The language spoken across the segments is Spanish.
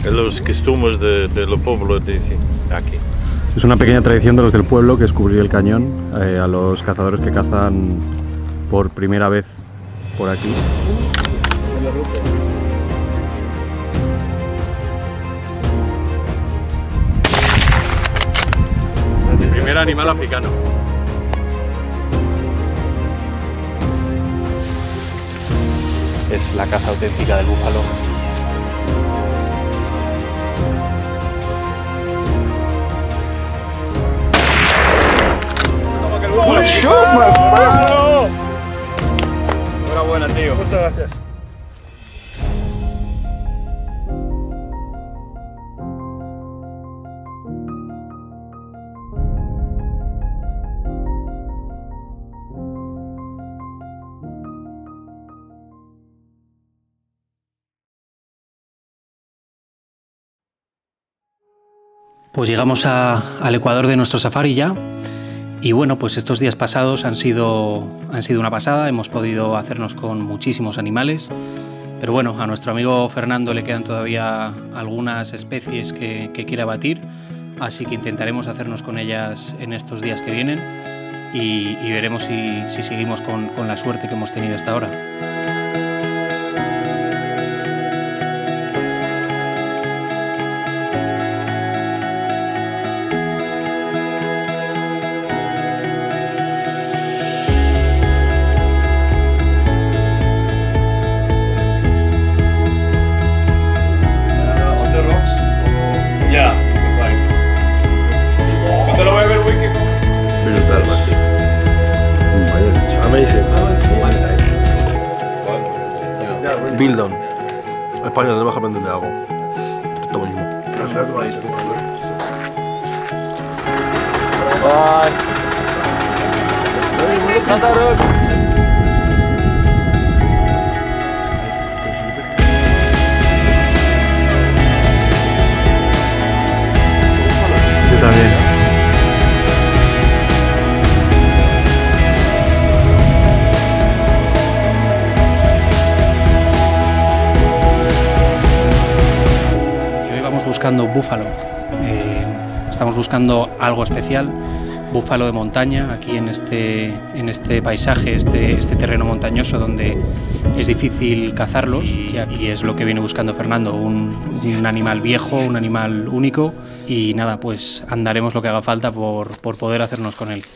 los costumbres de los pueblos de aquí. Es una pequeña tradición de los del pueblo que es cubrir el cañón a los cazadores que cazan por primera vez por aquí. El primer animal africano. Es la caza auténtica del búfalo. ¡Buen shot, my friend! Enhorabuena, tío. Muchas gracias. Pues llegamos al ecuador de nuestro safari ya. Y bueno, pues estos días pasados han sido una pasada, hemos podido hacernos con muchísimos animales, pero bueno, a nuestro amigo Fernando le quedan todavía algunas especies que quiere abatir, así que intentaremos hacernos con ellas en estos días que vienen y veremos si seguimos con la suerte que hemos tenido hasta ahora. Brutal, Martín. Amazing. Bildon. Español, tenemos que aprender de algo. Esto mismo. Yo también. Buscando búfalo, estamos buscando algo especial, búfalo de montaña, aquí en este paisaje, este terreno montañoso donde es difícil cazarlos y es lo que viene buscando Fernando, un animal viejo, un animal único y nada, pues andaremos lo que haga falta por poder hacernos con él.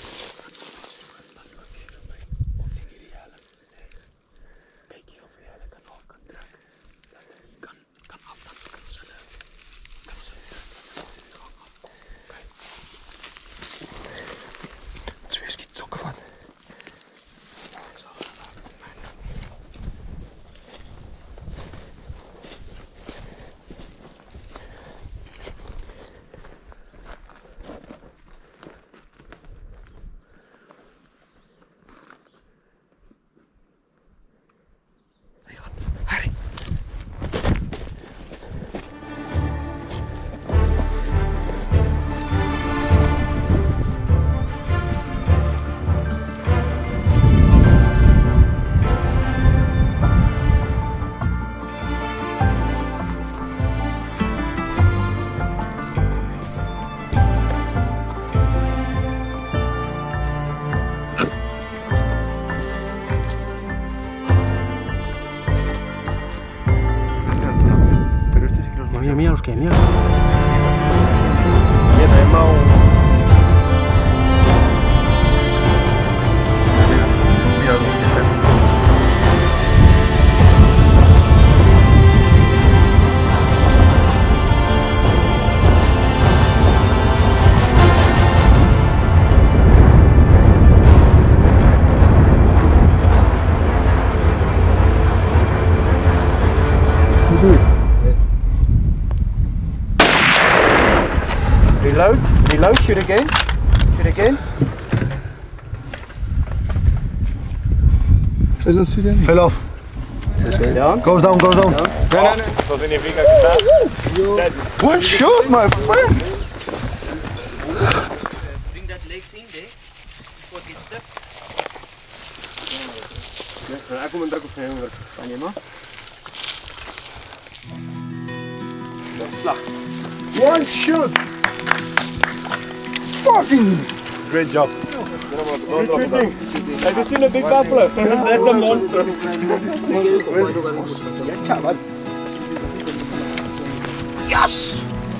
Mira los que, mira. Reload, shoot again. I don't see them. Fell off. Down. Goes down. No. Eso significa que está... One shot, my friend. Bring that legs in there before it gets stuck. Aku mentar ku pengen bertanya mah. One shot. Fucking great job. Retreating. Have you seen a big buffalo? That's a monster. Yes.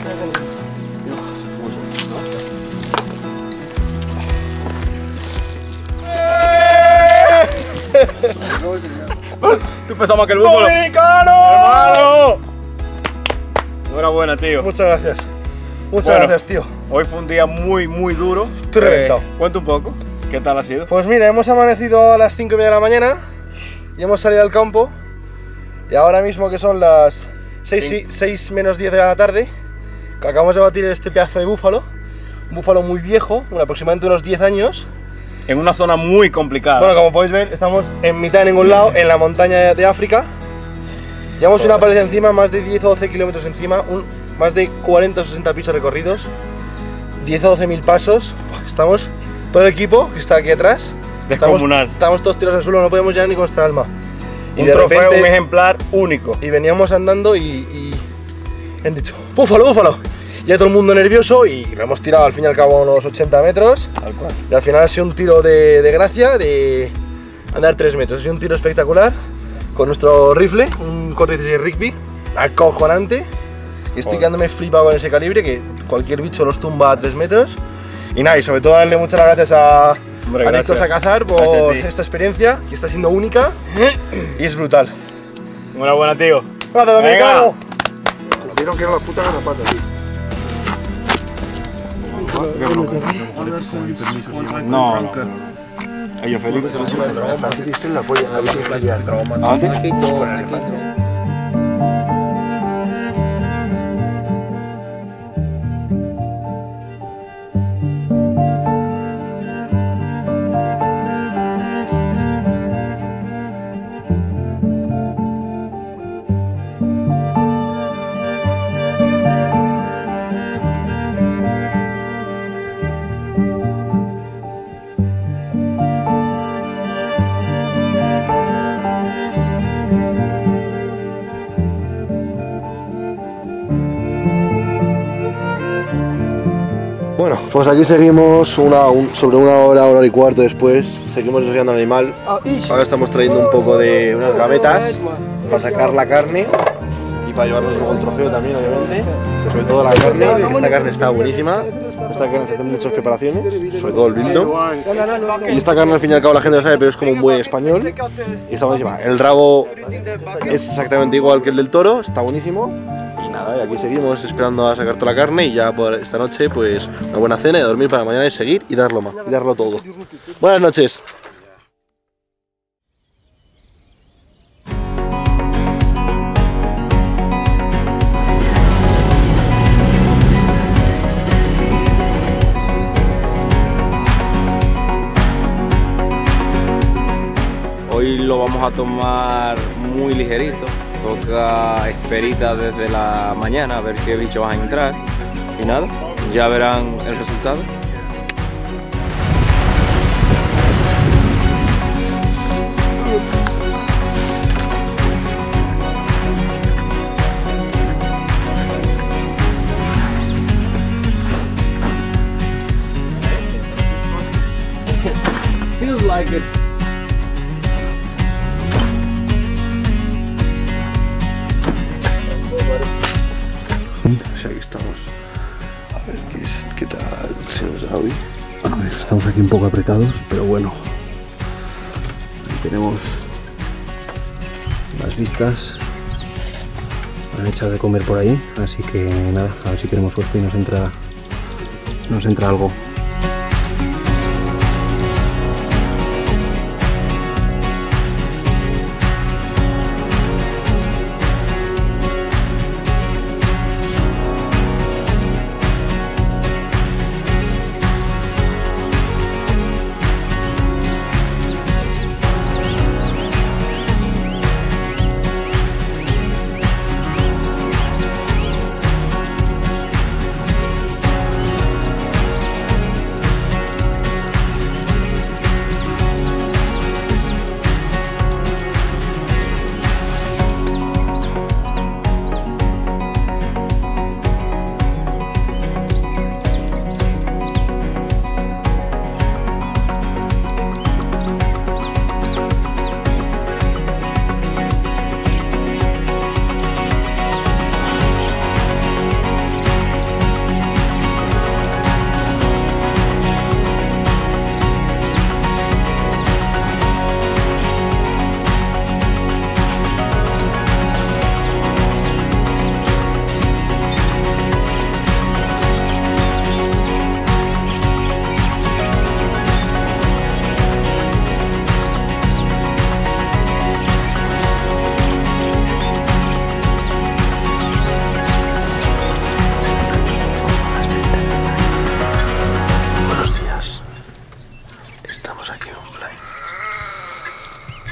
Tú pesas más que el búfalo. ¡Dominicano! ¡Hermano! Enhorabuena, tío. Muchas gracias. Muchas gracias, tío. Hoy fue un día muy duro. Estoy reventado. Cuenta un poco. ¿Qué tal ha sido? Pues mira, hemos amanecido a las 5:30 de la mañana y hemos salido al campo. Y ahora mismo que son las 6 menos 10 de la tarde, acabamos de batir este pedazo de búfalo. Un búfalo muy viejo, aproximadamente unos 10 años. En una zona muy complicada. Bueno, como podéis ver, estamos en mitad de ningún lado, en la montaña de África. Llevamos una pared encima, más de 10 o 12 kilómetros encima, más de 40 o 60 pisos recorridos, 10 o 12 mil pasos. Estamos, todo el equipo que está aquí atrás, estamos todos tirados al suelo, no podemos llegar ni con nuestra alma. Y un de trofeo, repente, un ejemplar único. Y veníamos andando y han dicho, ¡búfalo, búfalo! Ya todo el mundo nervioso y lo hemos tirado al fin y al cabo a unos 80 metros. Tal cual. Y al final ha sido un tiro de gracia, de andar 3 metros. Ha sido un tiro espectacular con nuestro rifle, un Corte 16 Rigby, acojonante. Y estoy quedándome flipado con ese calibre, que cualquier bicho los tumba a 3 metros. Y nada, y sobre todo darle muchas gracias a Adictos a Cazar por esta experiencia, que está siendo única y es brutal. Enhorabuena, tío. ¡Gracias, dominicano! Vieron que era la puta garrapata, tío. No. Ellos felices. Bueno, pues aquí seguimos sobre una hora y cuarto después, seguimos deseando al animal. Ahora estamos trayendo un poco de unas gavetas para sacar la carne y para llevarnos luego el trofeo también, obviamente. Pero sobre todo la carne, esta carne está buenísima. Esta carne se hace muchas preparaciones, sobre todo el bildo. Y esta carne al fin y al cabo la gente lo sabe, pero es como un buey español y está buenísima. El rabo es exactamente igual que el del toro, está buenísimo. Y nada, aquí seguimos esperando a sacar toda la carne y ya por esta noche pues una buena cena y a dormir para mañana y seguir y darlo más, y darlo todo. Buenas noches. Hoy lo vamos a tomar muy ligerito. Toca esperita desde la mañana a ver qué bicho vas a entrar. Y nada, ya verán el resultado. Feels like it. Aquí estamos. A ver qué tal se nos da hoy. A ver, estamos aquí un poco apretados, pero bueno. Ahí tenemos las vistas. Han echado de comer por ahí, así que nada, a ver si tenemos suerte y nos entra algo.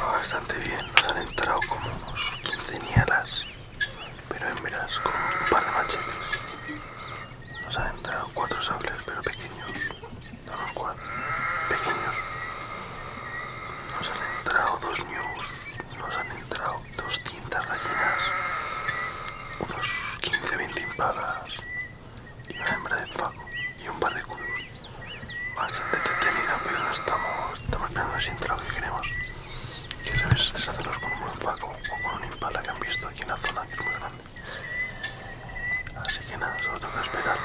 Bastante bien, nos han entrado como unos 15 nielas, pero hembras con un par de machetes. Nos han entrado 4 sables, pero pequeños, no los cual, pequeños. Nos han entrado 2 ñus, nos han entrado 200 gallinas, unos 15-20 impalas y una hembra de fago y un par de culos. Bastante entretenida, pero no estamos esperando si entra lo que queremos. Que es hacerlos con un buen fago o con un impala que han visto aquí en la zona, que es muy grande. Así que nada, solo toca esperar.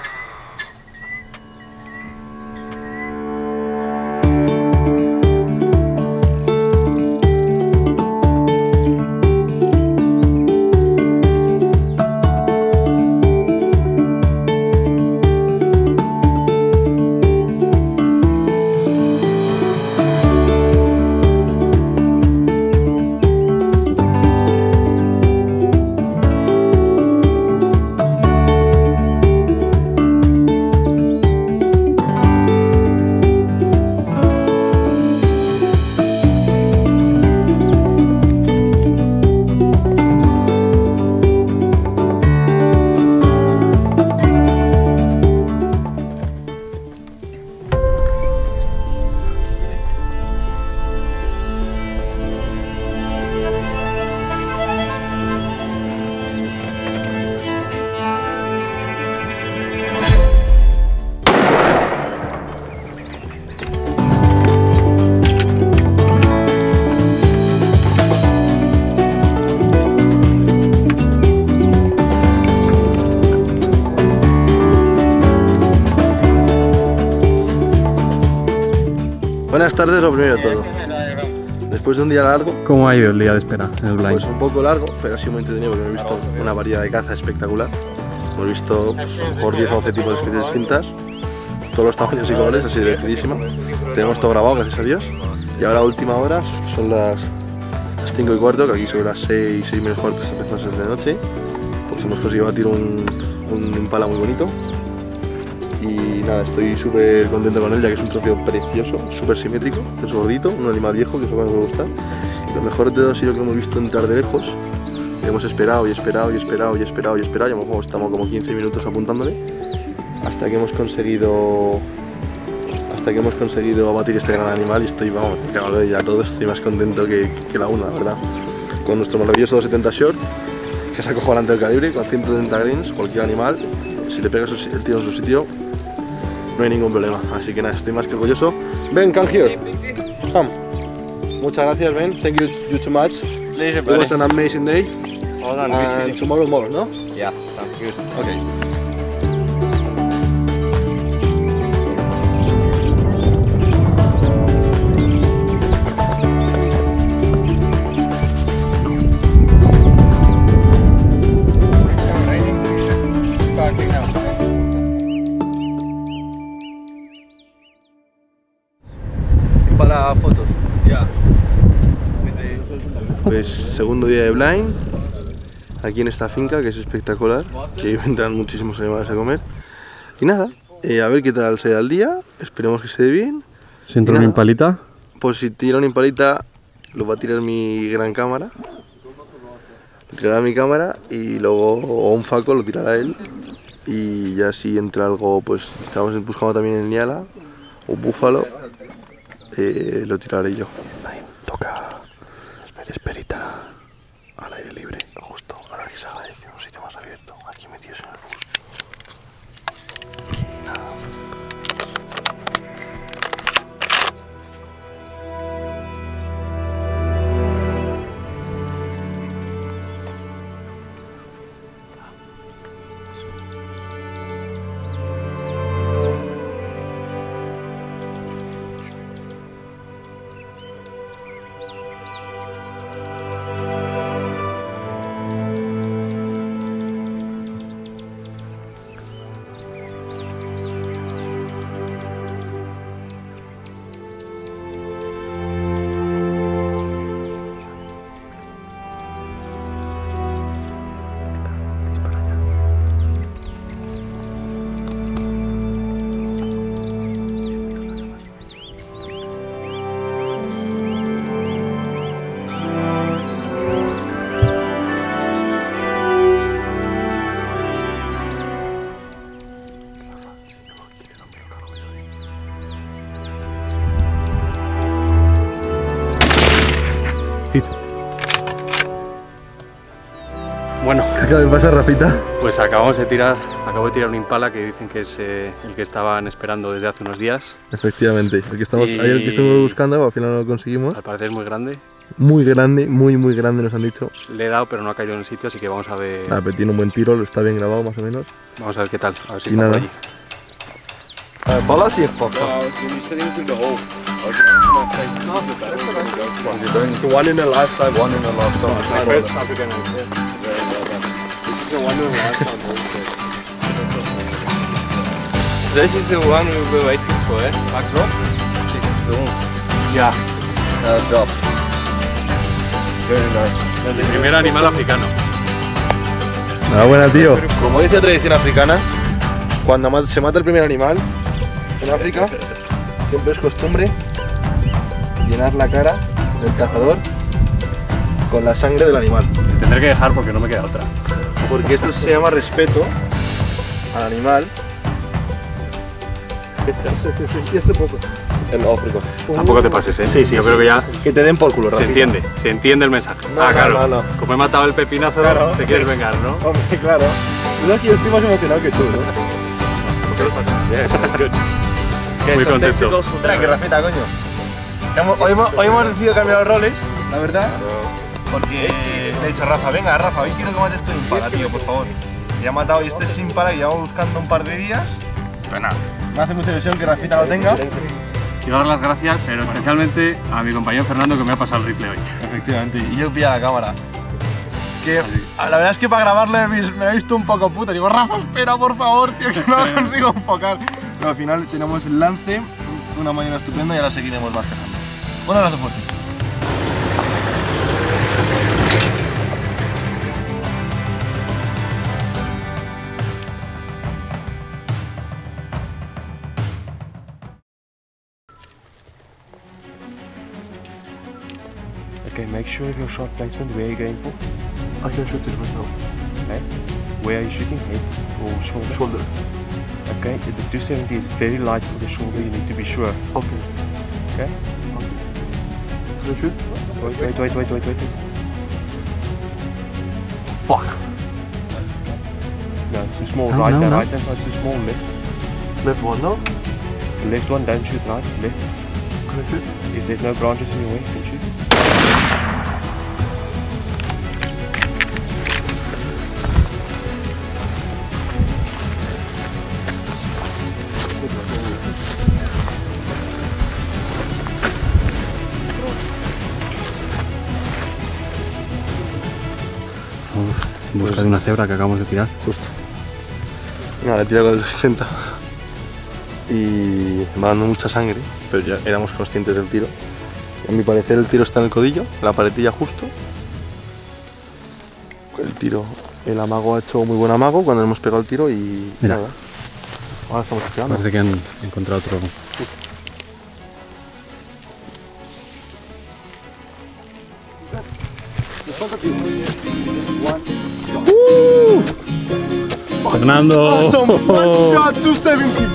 Buenas tardes, lo primero de todo. Después de un día largo, ¿Cómo ha ido el día de espera en el blind? pues un poco largo, pero ha sido muy entretenido porque hemos visto una variedad de caza espectacular. Hemos visto pues, a lo mejor 10 o 12 tipos de especies distintas, todos los tamaños y colores, ha sido divertidísimo. Tenemos todo grabado, gracias a Dios. Y ahora, a última hora, son las 5 y cuarto, que aquí sobre las 6 menos cuarto está empezando a ser de noche. Pues hemos conseguido batir un impala muy bonito. Y nada, estoy súper contento con él, ya que es un trofeo precioso, súper simétrico, es gordito, un animal viejo, que es lo que más me gusta. Y lo mejor de todo ha sido que hemos visto entrar de lejos. Hemos esperado y esperado y esperado y esperado y esperado, y a lo mejor estamos como 15 minutos apuntándole, hasta que hemos conseguido abatir este gran animal. Y estoy, vamos, me cago de ya todo, estoy más contento que la una, la verdad. Con nuestro maravilloso 270 short, que se acoge delante del calibre, con 170 grains, cualquier animal, si le pegas el tiro en su sitio, no hay ningún problema. Así que nada, estoy más que orgulloso. Ben, come here. Come. Muchas gracias, Ben. Thank you too much. Pleasure, It buddy. was an amazing day. Well done, And tomorrow more, no? Yeah, sounds good. Okay. Para fotos. Pues segundo día de blind, aquí en esta finca, que es espectacular, que vendrán muchísimos animales a comer. Y nada, a ver qué tal se da el día, esperemos que se dé bien. ¿Si entra Y una nada, impalita? pues si tira una impalita, lo va a tirar mi gran cámara. Lo tirará mi cámara y luego, o un faco, lo tirará él. Y ya si entra algo, pues estamos buscando también el Niala, un búfalo, lo tiraré yo. Ahí toca esperita al aire libre, justo, ahora que se agradece un sitio más abierto, aquí metidos en el bus. Y nada. Bueno, ¿Qué acaba de pasar, Rafita? pues acabo de tirar un impala que dicen que es el que estaban esperando desde hace unos días. Efectivamente, el que estamos, ayer el que estuvimos buscando, al final no lo conseguimos. Al parecer es muy grande. Muy grande, muy grande nos han dicho. Le he dado pero no ha caído en el sitio, así que vamos a ver. Ah, pero tiene un buen tiro, lo está bien grabado más o menos. Vamos a ver qué tal, a ver si Y está nada. por allí. ¿Bola sí es poco? It's one in a lifetime, one in a lifetime. This is the one we were waiting for, eh? Back drop? Check the ones. Yeah, drops. Very nice. El primer animal africano. Enhorabuena, tío. Como dice la tradición africana, cuando se mata el primer animal en África, siempre es costumbre llenar la cara del cazador con la sangre del animal. Tendré que dejar porque no me queda otra. Porque esto se llama respeto al animal. En África. Tampoco te pases, ¿eh? Sí, sí, yo sí. creo que ya Que te den por culo, Rafita. se entiende el mensaje. No, ah, claro. no. Como he matado el pepinazo, Claro. te quieres vengar, ¿no? Hombre, claro. Es que yo estoy más emocionado que tú, ¿no? Muy contento. Tranqui, Rafita, coño. Hoy hemos decidido cambiar los roles, la verdad. Porque le he dicho a Rafa, venga Rafa, hoy quiero que mates tu impala, tío, por favor. Y ha matado este es impala que llevamos buscando un par de días. Pues nada, me hace mucha ilusión que Rafita lo tenga. Quiero dar las gracias, pero especialmente a mi compañero Fernando que me ha pasado el rifle hoy. Efectivamente, y yo pilla la cámara. Que la verdad es que para grabarlo me he visto un poco puto. Digo, Rafa, espera por favor, tío, que no lo consigo enfocar. Pero al final tenemos el lance, una mañana estupenda y ahora seguiremos más cazando. Un abrazo fuerte. Okay, make sure of your shot placement. Where are you going for? I can shoot it right now. Okay. Where are you shooting? Head or shoulder? Shoulder. Okay, the 270 is very light for the shoulder. You need to be sure. Okay. Okay. Can I shoot? Wait. Fuck. No, it's too small. No, right no, hand, no. right hand side too small. Left. Left one, no? The left one, don't shoot right. Left. Can I shoot? If there's no branches in your way, you can shoot. Vamos en busca de una cebra que acabamos de tirar. Justo. Nada, le he tirado con el 280 y me va dando mucha sangre, pero ya éramos conscientes del tiro. A mi parecer el tiro está en el codillo, en la paletilla justo. El tiro, el amago ha hecho muy buen amago cuando hemos pegado el tiro y Mira. nada. Ahora estamos esperando. Parece que han encontrado otro. Fernando. 270.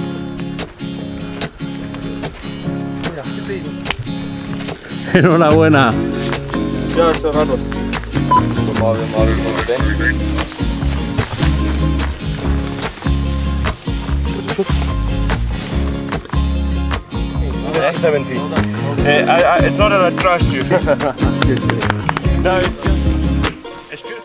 Enhorabuena. Ya, cerrado. It's not that I trust you. No, it's good. It's good.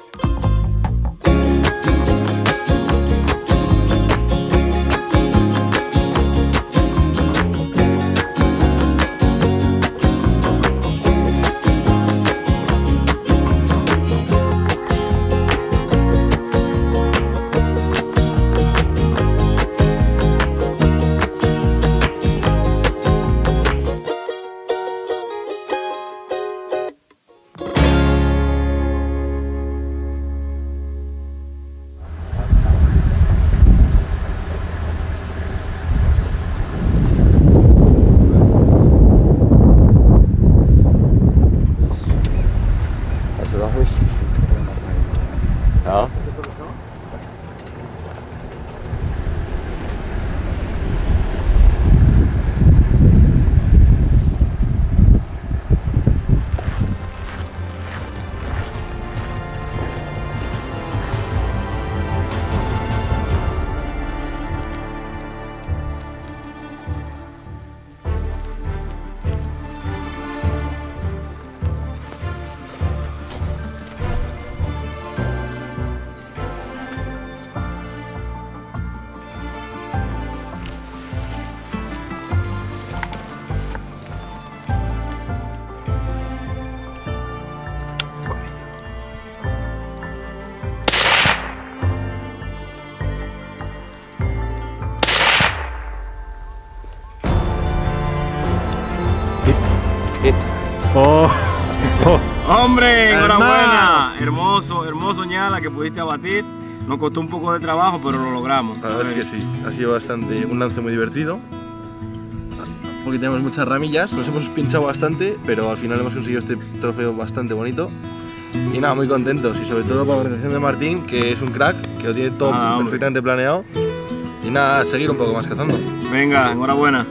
Hombre, enhorabuena. Hermoso, hermoso ñala que pudiste abatir. Nos costó un poco de trabajo, pero lo logramos. La verdad es que sí, ha sido un lance muy divertido. Porque tenemos muchas ramillas, nos hemos pinchado bastante, pero al final hemos conseguido este trofeo bastante bonito. Y nada, muy contentos, y sobre todo por la organización de Martín, que es un crack, que lo tiene todo perfectamente planeado. Y nada, seguir un poco más cazando. Venga, enhorabuena.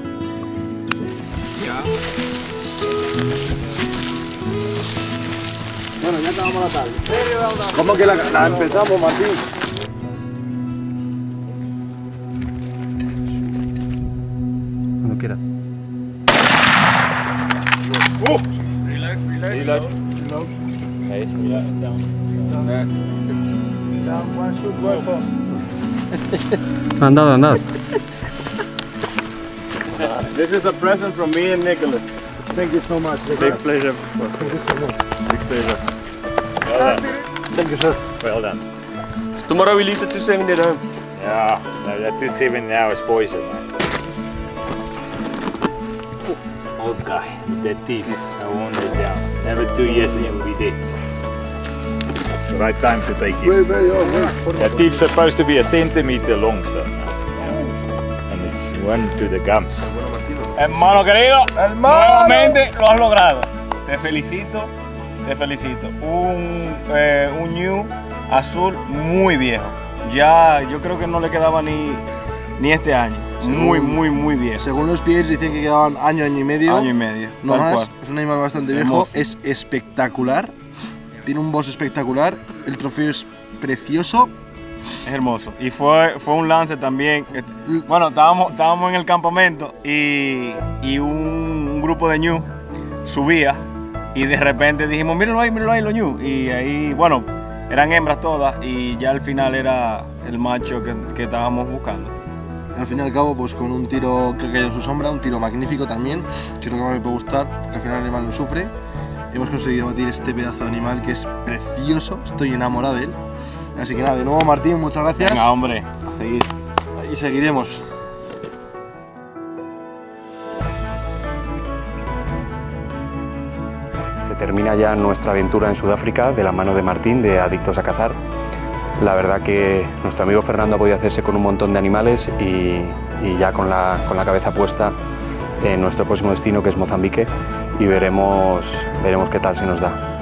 Bueno, ya acabamos la tarde. ¿Cómo que la empezamos, Martín? Cuando quieras. Reload. Hey, down. Down, one shoot, one for. Andad, andad. This is a present from me and Nicholas. Thank you so much. Big pleasure. Big pleasure. Well done. Thank you, sir. Well done. Tomorrow we leave the 270 at home. Yeah, no, that 270 now is poison. Old guy, dead teeth. I won't lay down. Never 2 years and you'll be dead. It's the right time to take it. Very old. The teeth's supposed to be a centimeter long still now. Yeah. And it's one to the gums. Hermano querido, nuevamente lo has logrado. Te felicito, te felicito. Un New azul muy viejo. Ya yo creo que no le quedaba ni este año. Muy viejo. Según los pies dicen que quedaban año y medio. Año y medio. No más. Es un animal bastante viejo. Hermoso. Es espectacular. Tiene un boss espectacular. El trofeo es precioso. Es hermoso. Y fue un lance también. Bueno, estábamos en el campamento y un grupo de ñu subía y de repente dijimos, míralo ahí los ñu. Y ahí, bueno, eran hembras todas y ya al final era el macho que estábamos buscando. Al fin y al cabo, pues con un tiro que cayó en su sombra, un tiro magnífico también, que es lo que más me puede gustar, porque al final el animal no sufre. Hemos conseguido batir este pedazo de animal que es precioso, estoy enamorado de él. Así que nada, de nuevo Martín, muchas gracias. Venga, hombre, a seguir. Y seguiremos. Se termina ya nuestra aventura en Sudáfrica de la mano de Martín, de Adictos a Cazar. La verdad que nuestro amigo Fernando ha podido hacerse con un montón de animales y ya con la cabeza puesta en nuestro próximo destino, que es Mozambique, y veremos qué tal se nos da.